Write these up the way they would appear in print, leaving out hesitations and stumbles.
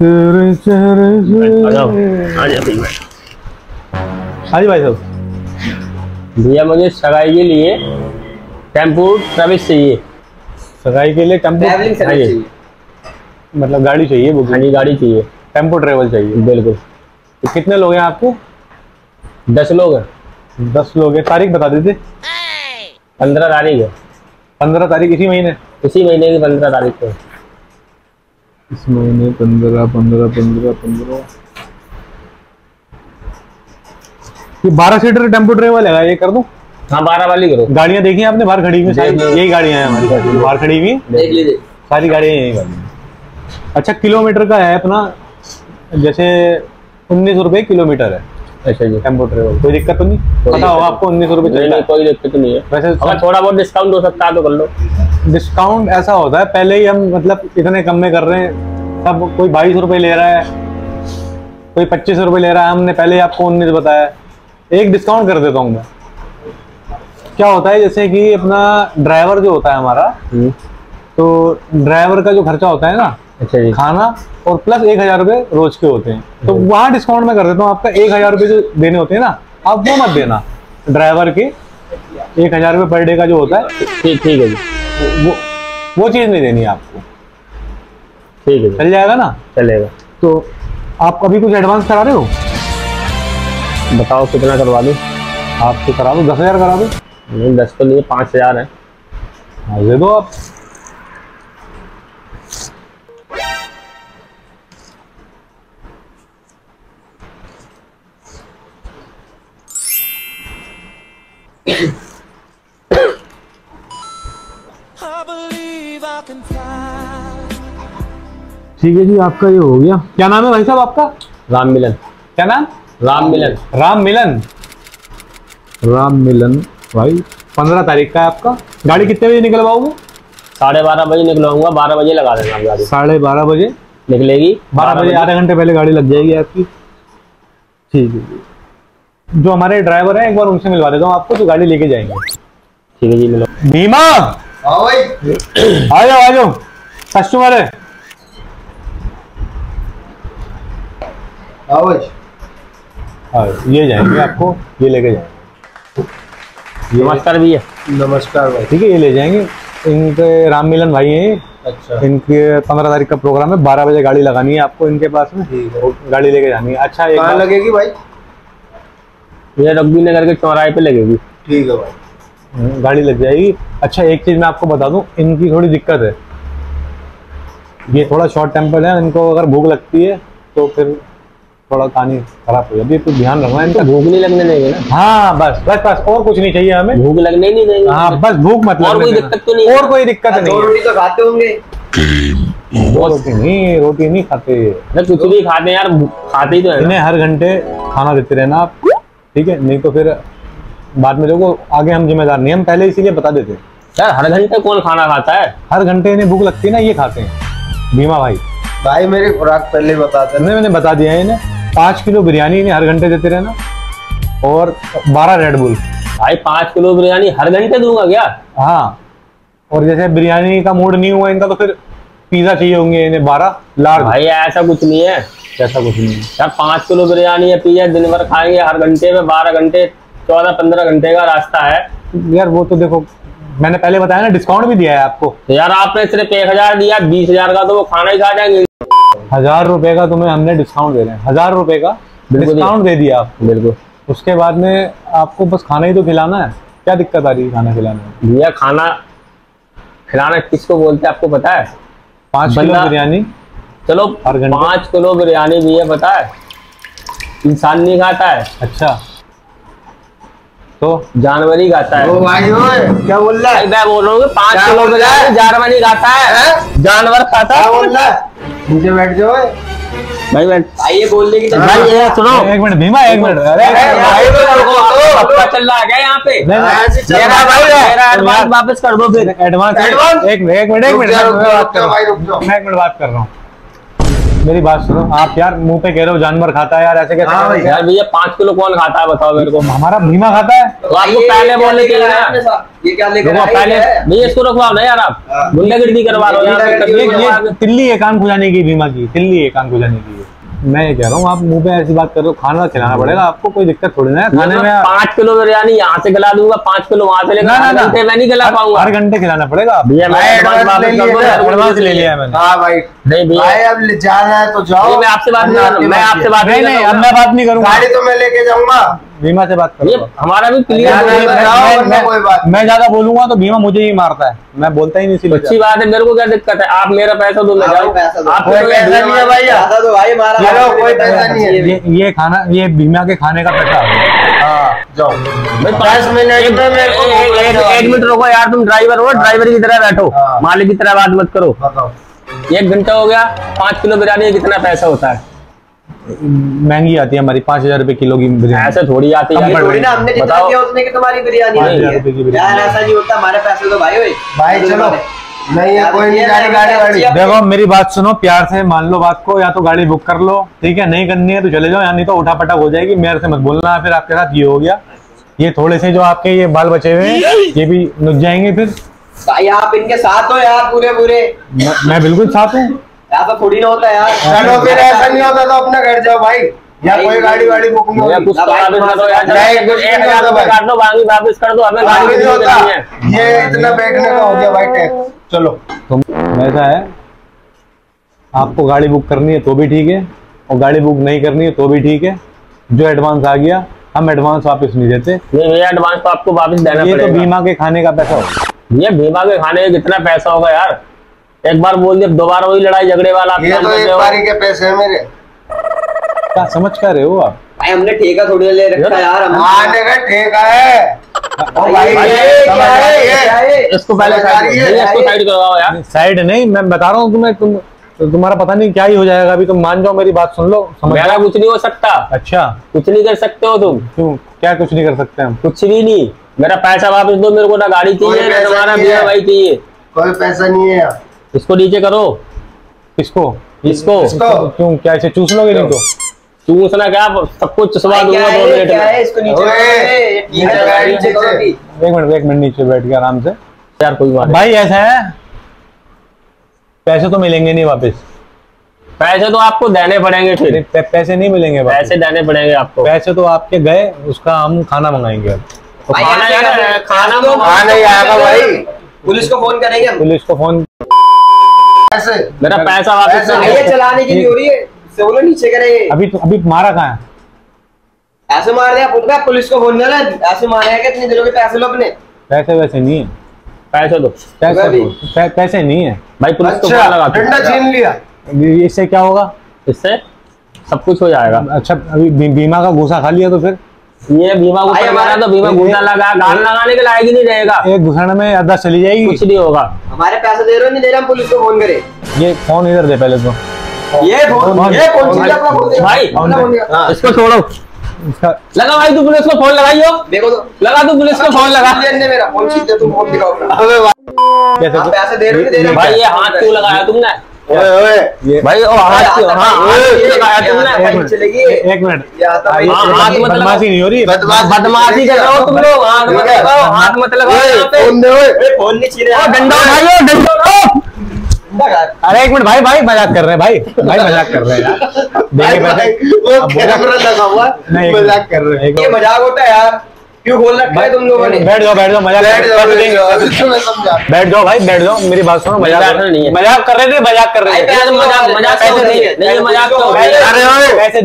तेरे चेहरे से। हाँ जी भाई साहब। भैया मुझे सगाई के लिए टेम्पो सर्विस चाहिए। सगाई के लिए टेम्पो चाहिए, मतलब गाड़ी चाहिए वो? हाँ जी गाड़ी चाहिए, टेम्पो ट्रेवल चाहिए। बिल्कुल। तो कितने लोग हैं आपको? 10 लोग हैं। 10 लोग हैं। तारीख बता दीजिए। 15 तारीख है। 15 तारीख इसी महीने? इसी महीने की 15 तारीख को। इस महीने 15। ये 12 सीटर टेम्पो ट्रेवल है, ये कर दूं? हाँ 12 वाली करो। गाड़ियां देखी हैं आपने बाहर खड़ी हुई? यही गाड़ियां हैं हमारी बाहर खड़ी हुई, देख लीजिए सारी गाड़ियां यही गाड़ी। अच्छा, किलोमीटर का है अपना, जैसे 19 रुपए किलोमीटर है। अच्छा जी। टेम्पो ट्रेवल कोई दिक्कत तो नहीं? पता होगा आपको 19 रुपए? नहीं कोई दिक्कत नहीं है। वैसे अगर थोड़ा बहुत डिस्काउंट हो सकता है तो कर लो। डिस्काउंट ऐसा होता है, पहले ही हम मतलब इतने कम में कर रहे हैं, तब कोई 22 रुपए ले रहा है, कोई 25 रुपए ले रहा है, हमने पहले ही आपको 19 बताया। एक डिस्काउंट कर देता हूँ मैं। क्या होता है जैसे कि अपना ड्राइवर जो होता है हमारा, तो ड्राइवर का जो खर्चा होता है ना, अच्छा जी, खाना और प्लस 1000 रुपए रोज के होते हैं, तो वहाँ डिस्काउंट में कर देता हूँ। आपका 1000 रुपए जो देने होते हैं ना, आप वो मत देना। ड्राइवर के 1000 रुपए पर डे का जो होता है, ठीक है जी, वो चीज नहीं देनी है आपको। ठीक है, चल जाएगा ना? चलेगा। तो आप अभी कुछ एडवांस करा रहे हो? बताओ कितना करवा दूं? आपको करा दो, 10,000 करा दो। नहीं 10 तो नहीं, 5000 है। हाँ दे दो आप। ठीक है जी, आपका ये हो गया। क्या नाम है भाई साहब आपका? राम मिलन। क्या नाम? राम मिलन। राम मिलन। राम मिलन भाई। 15 तारीख का है आपका। गाड़ी कितने बजे निकलवाओगे? 12:30 बजे निकलवाऊंगा, 12 बजे लगा देना गाड़ी। 12:30 बजे निकलेगी। 12 बजे, आधे घंटे पहले गाड़ी लग जाएगी आपकी। ठीक है। जो हमारे ड्राइवर हैं एक बार उनसे मिलवा देता हूँ आपको, तो गाड़ी लेके जाएंगे। ठीक है जी, मिलो। भीमा आ जाओ, कस्टमर है। हाँ ये जाएंगे, आपको ये लेके जाएंगे। नमस्कार भैया। नमस्कार भाई। ठीक है, ये ले जाएंगे। इनके राम मिलन भाई हैं। अच्छा। इनके 15 तारीख का प्रोग्राम है, 12 बजे गाड़ी लगानी है आपको इनके पास में। ठीक है। गाड़ी लेके जानी है। अच्छा, कहाँ लगेगी भाई? ये रग्बी नगर के चौराहे पे लगेगी। ठीक है भाई, गाड़ी लग जाएगी। अच्छा, एक चीज मैं आपको बता दूं, इनकी थोड़ी दिक्कत है, ये थोड़ा शॉर्ट टेम्पर है। इनको अगर भूख लगती है तो फिर थोड़ा कहानी खराब हो जाती है, तो ध्यान रखना है। इनका भूख नहीं लगने देंगे ना? हाँ बस बस बस, और कुछ नहीं चाहिए हमें। भूख लगने नहीं देंगे। हाँ बस, भूख मत लगने। और कोई दिक्कत तो नहीं? और कोई दिक्कत नहीं। रोटी तो खाते होंगे? रोटी नहीं खाते। कुछ भी खाते हैं यार, खाते ही तो है। इन्हें हर घंटे खाना देते रहना आप, ठीक है? नहीं तो फिर बाद में देखो, आगे हम जिम्मेदार नहीं, हम पहले इसीलिए बता देते। यार हर घंटे कौन खाना खाता है? हर घंटे इन्हें भूख लगती है ना, ये खाते हैं। भीमा भाई, भाई मेरी खुराक पहले बताते। मैंने बता दिया है इन्हें। 5 किलो बिरयानी इन्हें हर घंटे देते रहना, और 12 रेड बुल। भाई 5 किलो बिरयानी हर घंटे दूंगा क्या? हाँ, और जैसे बिरयानी का मूड नहीं हुआ इनका, तो फिर पिज्जा चाहिए होंगे इन्हें 12 लार्ज। भाई ऐसा कुछ नहीं है। ऐसा कुछ नहीं है यार, 5 किलो बिरयानी या पिज्जा दिन भर खाएंगे, हर घंटे में 12 घंटे, 14-15 घंटे का रास्ता है यार। वो तो देखो, मैंने पहले बताया ना, डिस्काउंट भी दिया है आपको। तो यार आपने सिर्फ 1000 दिया, 20,000 का तो वो खाना ही खा जाएंगे। 1000 रुपए का तुम्हें हमने डिस्काउंट दे रहे हैं, 1000 रुपए का डिस्काउंट दे दिया आपको। बिल्कुल। उसके बाद में आपको बस खाना ही तो खिलाना है। क्या दिक्कत आ रही है खाना खिलाने में? भैया खाना खिलाना किसको बोलते हैं आपको पता है? 5 किलो बिरयानी। चलो 5 किलो बिरयानी भैया पता है इंसान नहीं खाता है। अच्छा, तो जानवर ही खाता है। ओ भाई ओए, क्या बोल रहा है? मैं बोल रहा हूँ 5 किलो बिरयानी जानवर नहीं खाता है, जानवर खाता है। बोल रहा है? नीचे बैठ जाओ भाई बैठ। आइए बोलने की। भाई ये सुनो, एक मिनट भीमा, एक मिनट। अरे भाई तो पता चल रहा है क्या यहाँ पे? मेरा एडवांस वापस कर दो फिर। एडवांस एक मिनट भाई रुक जाओ। मैं एक मिनट बात कर रहा हूँ। मेरी बात सुनो आप यार, मुंह पे कह रहे हो जानवर खाता है यार, ऐसे कैसे? हाँ यार भैया 5 किलो कौन खाता है बताओ मेरे को। हमारा बीमा खाता है। तो आपको पहले बोलने चाहिए ना। ये क्या लेकर देखो पहले भैया इसको रखवाओ ना यार, आप गुंडागिर्दी करवा रहे हो यहाँ पे। ये तिल्ली है कान खुजाने की बीमा की, तिल्ली है कान खुजाने की। मैं ये कह रहा हूँ आप मुंह पे ऐसी बात कर रहे हो, खाना खिलाना पड़ेगा आपको, कोई दिक्कत थोड़ी ना है खाने में। 5 किलो बिरयानी यहाँ से खिला दूंगा, 5 किलो वहां से लेकर घंटे में नहीं खिला पाऊंगा। हर घंटे खिलाना पड़ेगा भैया मैं एडवांस ले लिया है मैंने। हाँ भाई नहीं भैया भाई अब जाना है तो जाओ। मैं आपसे बात नहीं, मैं आपसे बात नहीं नहीं, अब मैं बात नहीं करूंगा, गाड़ी तो मैं लेके जाऊंगा, बीमा से बात करूंगा। हमारा भी कोई क्लियर। बात मैं ज्यादा बोलूंगा तो बीमा मुझे ही मारता है, मैं बोलता ही नहीं इसीलिए। अच्छी बात है, मेरे को क्या दिक्कत है, आप मेरा पैसा दो मैं जाऊँ। आप कोई पैसा नहीं है भाई, पैसा तो भाई हमारा कोई पैसा नहीं है। ये खाना, ये बीमा के खाने का पैसा है। हाँ जाओ 10 मिनट में मेरे को एक मिनट रुको यार, तुम ड्राइवर हो, ड्राइवर की तरह बैठो, मालिक की तरह बात मत करो। बताओ 1 घंटा हो गया, 5 किलो बिरयानी कितना पैसा होता है? महंगी आती है हमारी, 5,000 रुपए किलो की बिरयानी। ऐसे थोड़ी आती है, थोड़ी ना हमने जितना बताओ। किया उसमें कि तुम्हारी बिरयानी नहीं, नहीं है। 5,000 रुपए की बिरयानी। यार ऐसा नहीं होता, हमारे पैसे तो भाई भाई चलो नहीं है कोई नहीं, गाड़ी देखो मेरी बात सुनो प्यार से, मान लो बात को, या तो गाड़ी बुक कर लो, ठीक है, नहीं करनी है तो चले जाओ, या नहीं तो उठा पटक हो जाएगी। मेरे से मत बोलना फिर आपके साथ ये हो गया। ये थोड़े से जो आपके ये बाल बचे हुए हैं ये भी नुक जाएंगे फिर। भाई आप इनके साथ हो यार, पूरे मैं बिल्कुल साथ हूँ। यार तो थोड़ी ना होता यार। चलो फिर ऐसा नहीं होता तो अपना घर जाओ भाई, या कोई गाड़ी बुक नहीं भैया होगी। कुछ तो वापस कर दो यार, नहीं, कुछ नहीं 1,000 होता रुपए भाई। काट दो, बाकी वापस कर दो, हमें गाड़ी नहीं की जरूरत होता, नहीं है। ये इतना बैठने का हो गया भाई टैक्स। चलो तो ऐसा है, आपको गाड़ी बुक करनी है तो भी ठीक है, और गाड़ी बुक नहीं करनी है तो भी ठीक है। जो एडवांस आ गया, हम एडवांस वापस नहीं देते। नहीं भैया एडवांस तो आपको वापस देना ये पड़ेगा। तो बीमा के खाने का पैसा होगा। ये बीमा के खाने में कितना पैसा होगा यार? एक बार बोल दिया, दोबारा वही लड़ाई झगड़े वाला आप ये काम तो कर एक रहे हो। बारी के पैसे हैं मेरे। क्या समझ कर रहे हो आप? भाई हमने ठेका थोड़ी ले रखा यार, आने का ठेका है। ओ भाई ये क्या है? इसको पहले इसको साइड करवाओ यार। साइड नहीं, मैं बता रहा हूँ तुम्हें, तुम्हारा पता नहीं क्या ही हो जाएगा। अभी तुम मान जाओ, मेरी बात सुन लो, समझ मेरा कुछ नहीं हो सकता। अच्छा, कुछ नहीं कर सकते हो तुम। क्यों? क्या कुछ नहीं कर सकते हम? कुछ भी नहीं, मेरा पैसा वापस दो मेरे को, ना गाड़ी चाहिए ना तुम्हारा बीमा भाई चाहिए। कोई पैसा नहीं है यार। इसको नीचे करो। किसको? इसको क्यों, क्या इसे चूस लोगे? नहीं तो चूसना क्या, सब कुछ चुसवा दूंगा 2 मिनट में। इसको नीचे करो। एक मिनट नीचे बैठ के आराम से। यार कोई बात भाई ऐसा है, पैसे तो मिलेंगे नहीं वापस। पैसे तो आपको देने पड़ेंगे फिर। पैसे नहीं मिलेंगे वापस। पैसे देने पड़ेंगे आपको। पैसे तो आपके गए, उसका हम खाना मंगाएंगे अब। तो खाना यार, खाना तो नहीं आएगा भाई, पुलिस को फोन करेंगे हम। पुलिस को फोन। ऐसे मेरा पैसा वापस ये चलाने की नहीं हो रही है, से बोलो नीचे करेंगे। अभी मारा कहाँ है? ऐसे मार दिया, पुलिस को फोन करना। ऐसे मारे हैं कि इतने दिनों के पैसे लो अपने। पैसे वैसे नहीं है, पैसे दो। पैसे नहीं है भाई, पुलिस को फोन लगा डंडा छीन लिया। इससे क्या होगा? इससे सब कुछ हो जाएगा। अच्छा, अभी बीमा का घूसा खा लिया तो फिर ये बीमा को करवाना तो बीमा घूसा लगा, गाल लगाने के लायक ही नहीं रहेगा। एक घुसने में अदा चली जाएगी। कुछ नहीं होगा। हमारे पैसे दे रहे हो नहीं दे रहे, हम पुलिस को फोन करें। ये फोन इधर दे पहले तो। ये कौन सी अपना फोन दे? भाई हाँ। इसको छोड़ो, इसका लगा भाई, तू पुलिस को फोन लगाइयो। देखो तो लगा, तू पुलिस को फोन लगा। मेरा फोन छीन दे, तुम फोन दिखाओ अपना। कैसे आप पैसे दे रहे हो नहीं दे रहे? भाई ये हाथ क्यों लगाया तुमने? ये भाई ओ हाथ क्यों, हाँ हाथ क्यों लगाया तुमने? चलेगी एक मिनट, हाथ मत बदमाशी नहीं हो रही। बदमाशी कर रहे हो तुम लोग। हाथ मत लगाओ, हाथ मत लगाओ यहाँ पे। फोन नहीं छीने। डंडा उठाइयो, डंडा उठाओ। अरे एक मिनट भाई, मजाक कर रहे हैं भाई मजाक कर रहे हैं यार। देंगे पैसे, वो कैमरा लगा हुआ, नहीं मजाक कर रहे हैं। ये मजाक होता है यार, क्यों खोल रखा है तुम लोगों ने? बैठ जाओ मजाक बैठ जाओ, पैसे देंगे। मैं समझा। बैठ जाओ भाई, बैठ जाओ, मेरी बात सुनो। मजाक कर रहे थे, नहीं मजाक कर रहे थे। मजाक क्यों नहीं है? नहीं मजाक क्यों? पैसे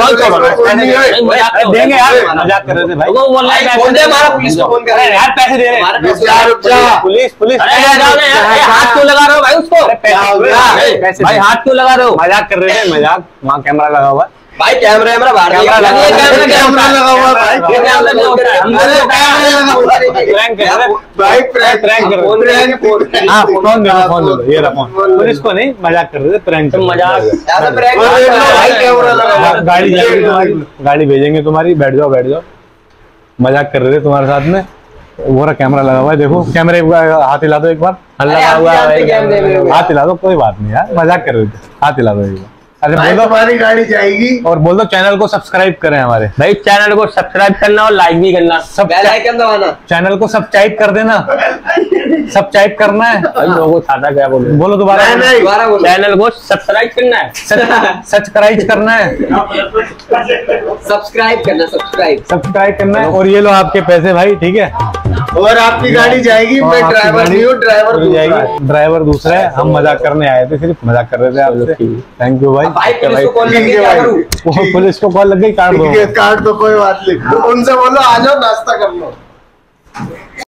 पैसे देंगे यार, मजाक कर रहे थे भाई। वो बोल रहा है फोन दे, हमारा पुलिस को फोन कर रहे हैं यार, पैसे दे रहे हैं। पुलिस अरे जाओ ना यार, हाथ क्यों लगा रहे हो भाई उसको? पैसे भाई हाथ क्यों लगा रहे हो? मजाक कर रहे थे, मजाक। वहाँ कैमरा लगा हुआ है। भाई कैमरा बाहर कैमरा लगा हुआ है। कैमरा लगा हुआ है भाई। कैमरा क्या होता है? प्रैंक कर रहे हैं। भाई प्रैंक कर रहे फोन हैं। हाँ, फोन दो, ये रहा फोन। पुलिस को नहीं, मजाक कर रहे थे, प्रैंक। मजाक ऐसा प्रैंक भाई, कैमरा लगा हुआ है। गाड़ी जाएगी तुम्हारी, गाड़ी भेजेंगे तुम्हारी। बैठ जाओ। मजाक कर रहे थे तुम्हारे साथ में। वो रहा कैमरा लगा हुआ है, देखो कैमरे हाथ हिला दो एक बार। लगा हुआ है, हाथ हिला दो, कोई बात नहीं यार, मजाक कर रहे थे, हाथ हिला दो एक बार। अरे भाई बोलो, तुम्हारी गाड़ी जाएगी। और बोल दो चैनल को सब्सक्राइब करें हमारे। भाई चैनल को सब्सक्राइब करना और लाइक भी करना, सब बेल आइकन दबाना। चैनल को सब्सक्राइब कर देना, सब्सक्राइब करना है। भाई लोगों सादा क्या बोले, बोलो दोबारा। नहीं, दोबारा बोलो। चैनल को सब्सक्राइब करना है, सब्सक्राइब करना है, सब्सक्राइब करना, सब्सक्राइब करना है। और ये लो आपके पैसे भाई, ठीक है। और आपकी गाड़ी जाएगी। और मैं आपकी ड्राइवर गाड़ी नहीं हूँ, ड्राइवर दूसरा है। जाएगी, ड्राइवर दूसरा है। हम मजाक करने आए थे, सिर्फ मजाक कर रहे थे आपसे। थैंक यू भाई। भाई पुलिस को कॉल ठीक करके है क्या भाई। करूं? वो पुलिस को कॉल लग गई, काट दो। ठीक है, काट दो, कोई बात नहीं। उनसे बोलो आ जाओ नाश्ता कर लो।